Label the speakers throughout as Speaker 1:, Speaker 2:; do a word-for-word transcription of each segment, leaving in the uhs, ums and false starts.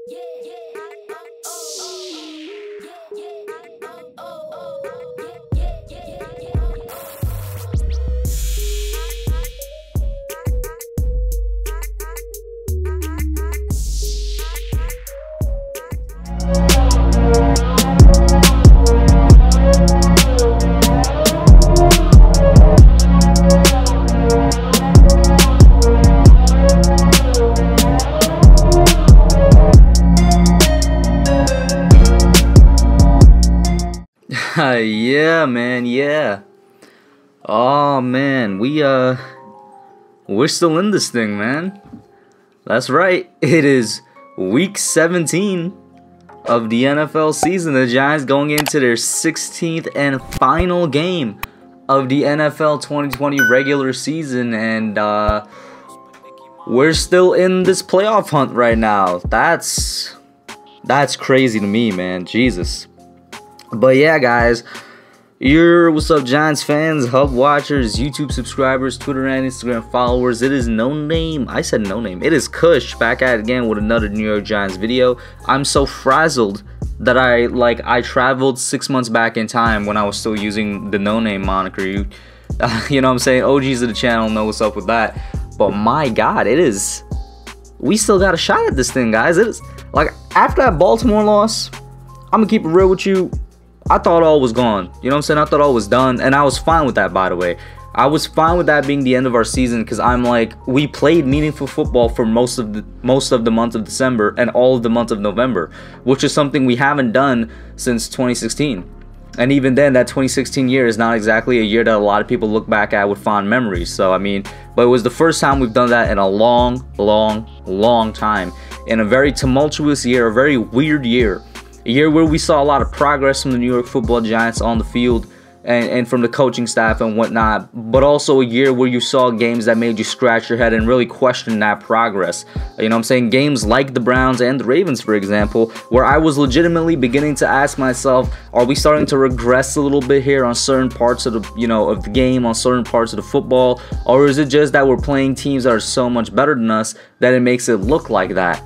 Speaker 1: Yeah, man, yeah. Oh, man, we, uh, we're still in this thing, man. That's right. It is week seventeen of the N F L season. The Giants going into their sixteenth and final game of the N F L twenty twenty regular season, and, uh, we're still in this playoff hunt right now. That's, that's crazy to me, man. Jesus. But yeah, guys, you're what's up, Giants fans, Hub watchers, YouTube subscribers, Twitter and Instagram followers. It is No Name. I said No Name. It is Kush back at it again with another New York Giants video. I'm so frazzled that I like I traveled six months back in time when I was still using the No Name moniker. You, uh, you know what I'm saying? O Gs of the channel know what's up with that. But my God, it is. We still got a shot at this thing, guys. It is like after that Baltimore loss. I'm gonna keep it real with you. I thought all was gone. You know what I'm saying? I thought all was done. And I was fine with that, by the way. I was fine with that being the end of our season because I'm like, we played meaningful football for most of the most of the month of December and all of the month of November, which is something we haven't done since twenty sixteen. And even then, that twenty sixteen year is not exactly a year that a lot of people look back at with fond memories. So, I mean, but it was the first time we've done that in a long, long, long time. In a very tumultuous year, a very weird year. A year where we saw a lot of progress from the New York Football Giants on the field and, and from the coaching staff and whatnot, but also a year where you saw games that made you scratch your head and really question that progress. You know what I'm saying? Games like the Browns and the Ravens, for example, where I was legitimately beginning to ask myself, are we starting to regress a little bit here on certain parts of the, you know, of the game, on certain parts of the football, or is it just that we're playing teams that are so much better than us that it makes it look like that?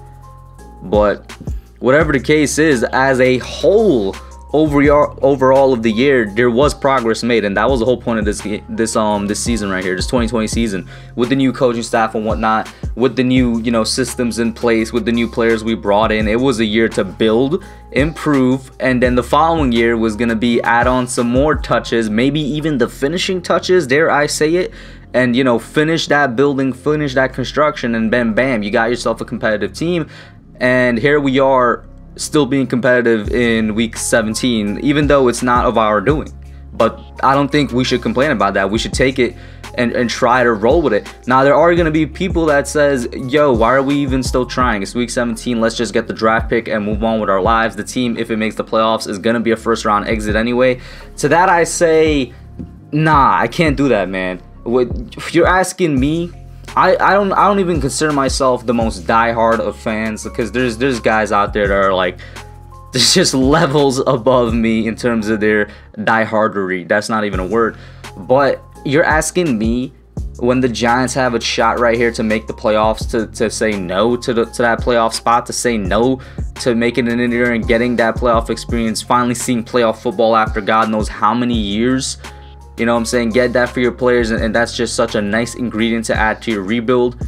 Speaker 1: But whatever the case is, as a whole, overall, overall of the year, there was progress made, and that was the whole point of this this um this season right here, this twenty twenty season, with the new coaching staff and whatnot, with the new you know systems in place, with the new players we brought in. It was a year to build, improve, and then the following year was gonna be add on some more touches, maybe even the finishing touches, dare I say it, and you know finish that building, finish that construction, and bam, bam, you got yourself a competitive team. And here we are still being competitive in week seventeen, even though it's not of our doing. But I don't think we should complain about that. We should take it and, and try to roll with it. Now, there are going to be people that says, yo, why are we even still trying? It's week seventeen. Let's just get the draft pick and move on with our lives. The team, if it makes the playoffs, is going to be a first round exit anyway. To that I say, nah, I can't do that, man. What, if you're asking me, I, I don't I don't even consider myself the most diehard of fans, because there's there's guys out there that are like, there's just levels above me in terms of their diehardery. That's not even a word. But you're asking me, when the Giants have a shot right here to make the playoffs, to, to say no to the to that playoff spot, to say no to making it in there and getting that playoff experience, finally seeing playoff football after God knows how many years. You know what I'm saying? Get that for your players, and, and that's just such a nice ingredient to add to your rebuild.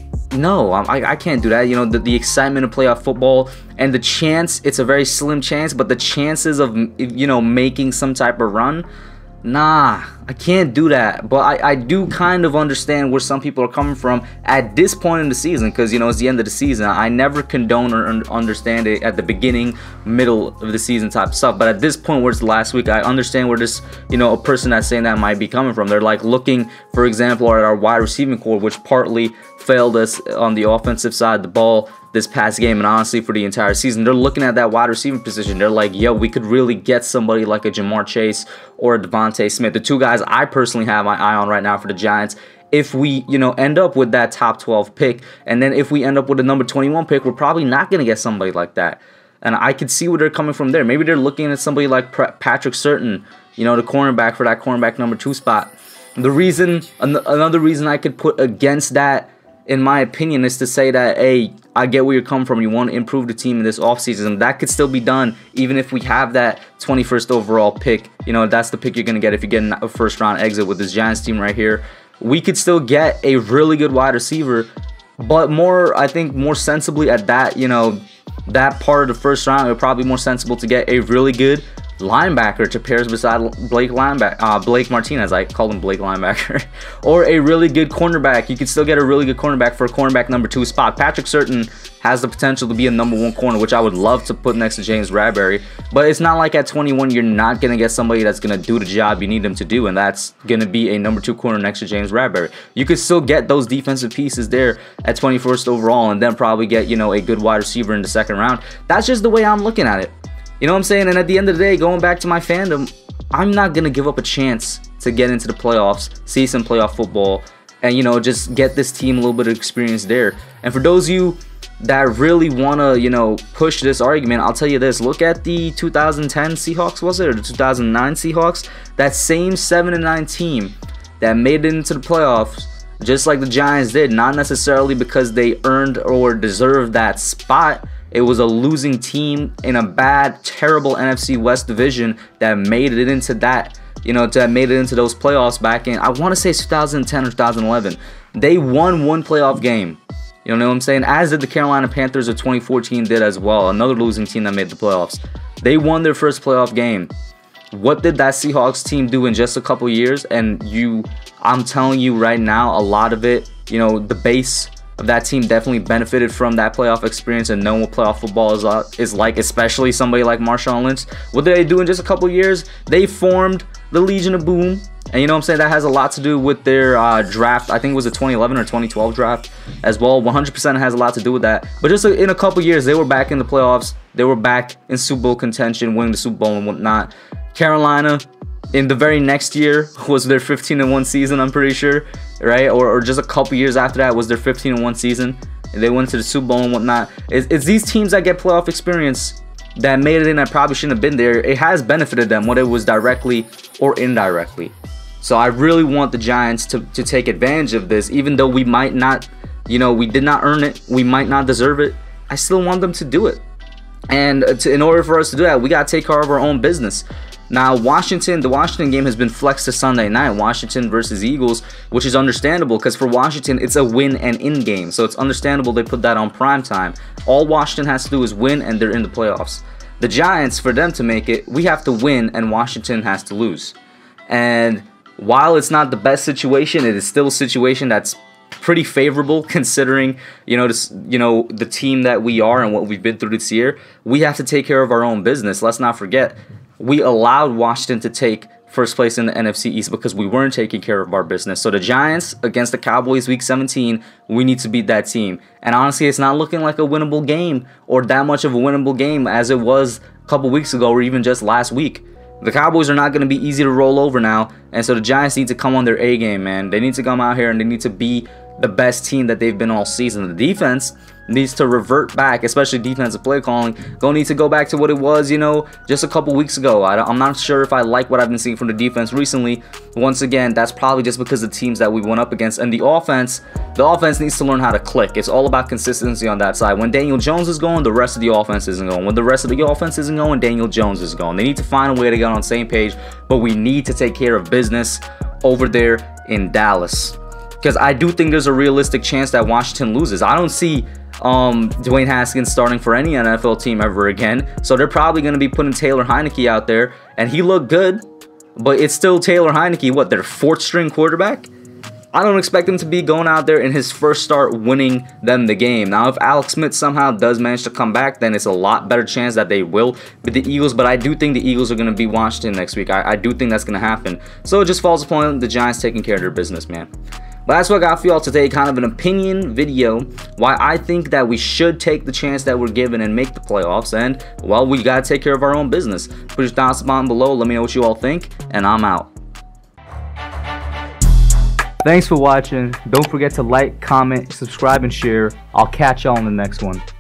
Speaker 1: No, I, I can't do that. You know, the, the excitement of playoff football and the chance, it's a very slim chance, but the chances of, you know, making some type of run, nah, I can't do that. But I, I do kind of understand where some people are coming from at this point in the season, because, you know, it's the end of the season. I never condone or un understand it at the beginning, middle of the season type stuff. But at this point where it's the last week, I understand where this, you know, a person that's saying that might be coming from. They're like looking, for example, at our wide receiving core, which partly failed us on the offensive side of the ball this past game, and honestly for the entire season. They're looking at that wide receiving position. They're like, yo, we could really get somebody like a Jamar Chase or a Devontae Smith, the two guys I personally have my eye on right now for the Giants. If we, you know, end up with that top twelve pick, and then if we end up with a number twenty-one pick, we're probably not going to get somebody like that. And I could see where they're coming from there. Maybe they're looking at somebody like Patrick Surtain, you know, the cornerback for that cornerback number two spot. The reason, another reason I could put against that in my opinion, is to say that, hey, I get where you're coming from. You want to improve the team in this offseason. That could still be done even if we have that twenty-first overall pick. You know, that's the pick you're going to get if you get a first round exit with this Giants team right here. We could still get a really good wide receiver, but more, I think, more sensibly at that, you know, that part of the first round, it would probably be more sensible to get a really good linebacker to pairs beside Blake linebacker, uh, Blake Martinez. I called him Blake linebacker, or a really good cornerback. You could still get a really good cornerback for a cornerback number two spot. Patrick Surtain has the potential to be a number one corner, which I would love to put next to James Bradberry. But it's not like at twenty-one you're not gonna get somebody that's gonna do the job you need them to do, and that's gonna be a number two corner next to James Bradberry. You could still get those defensive pieces there at twenty-first overall, and then probably get, you know, a good wide receiver in the second round. That's just the way I'm looking at it. You know what I'm saying? And at the end of the day, going back to my fandom, I'm not going to give up a chance to get into the playoffs, see some playoff football, and, you know, just get this team a little bit of experience there. And for those of you that really want to, you know, push this argument, I'll tell you this. Look at the two thousand ten Seahawks, was it? Or the two thousand nine Seahawks? That same seven and nine team that made it into the playoffs, just like the Giants did, not necessarily because they earned or deserved that spot. It was a losing team in a bad, terrible N F C West division that made it into that, you know, that made it into those playoffs back in, I want to say two thousand ten or two thousand eleven. They won one playoff game. You know what I'm saying? As did the Carolina Panthers of twenty fourteen did as well, another losing team that made the playoffs. They won their first playoff game. What did that Seahawks team do in just a couple years? And you, I'm telling you right now, a lot of it, you know, the base of that team definitely benefited from that playoff experience and knowing what playoff football is, uh, is like, especially somebody like Marshawn Lynch. What did they do in just a couple years? They formed the Legion of Boom. And you know what I'm saying? That has a lot to do with their uh, draft. I think it was a twenty eleven or twenty twelve draft as well. one hundred percent has a lot to do with that. But just in a couple years, they were back in the playoffs. They were back in Super Bowl contention, winning the Super Bowl and whatnot. Carolina, in the very next year, was their fifteen and one season, I'm pretty sure, right? Or, or just a couple years after that was their fifteen and one season. And they went to the Super Bowl and whatnot. It's, it's these teams that get playoff experience that made it in that probably shouldn't have been there. It has benefited them, whether it was directly or indirectly. So I really want the Giants to, to take advantage of this, even though we might not, you know, we did not earn it. We might not deserve it. I still want them to do it. And to, in order for us to do that, we got to take care of our own business. Now, Washington, the Washington game has been flexed to Sunday night, Washington versus Eagles, which is understandable because for Washington, it's a win and in game. So it's understandable they put that on prime time. All Washington has to do is win and they're in the playoffs. The Giants, for them to make it, we have to win and Washington has to lose. And while it's not the best situation, it is still a situation that's pretty favorable considering, you know, this, you know, the team that we are and what we've been through this year. We have to take care of our own business. Let's not forget, we allowed Washington to take first place in the N F C East because we weren't taking care of our business. So the Giants against the Cowboys week seventeen, we need to beat that team. And honestly, it's not looking like a winnable game or that much of a winnable game as it was a couple weeks ago or even just last week. The Cowboys are not going to be easy to roll over now. And so the Giants need to come on their A game, man. They need to come out here and they need to be the best team that they've been all season. The defense needs to revert back, especially defensive play calling. Gonna need to go back to what it was, you know, just a couple weeks ago. I, I'm not sure if I like what I've been seeing from the defense recently. Once again, that's probably just because of the teams that we went up against. And the offense, the offense needs to learn how to click. It's all about consistency on that side. When Daniel Jones is going, the rest of the offense isn't going. When the rest of the offense isn't going, Daniel Jones is going. They need to find a way to get on the same page, but we need to take care of business over there in Dallas. Because I do think there's a realistic chance that Washington loses. I don't see um, Dwayne Haskins starting for any N F L team ever again. So they're probably going to be putting Taylor Heineke out there. And he looked good. But it's still Taylor Heineke, what, their fourth string quarterback? I don't expect him to be going out there in his first start winning them the game. Now, if Alex Smith somehow does manage to come back, then it's a lot better chance that they will beat the Eagles. But I do think the Eagles are going to be Washington next week. I, I do think that's going to happen. So it just falls upon the Giants taking care of their business, man. But that's what I got for y'all today, kind of an opinion video, why I think that we should take the chance that we're given and make the playoffs, and, well, we got to take care of our own business. Put your thoughts down below, let me know what you all think, and I'm out. Thanks for watching. Don't forget to like, comment, subscribe, and share. I'll catch y'all in the next one.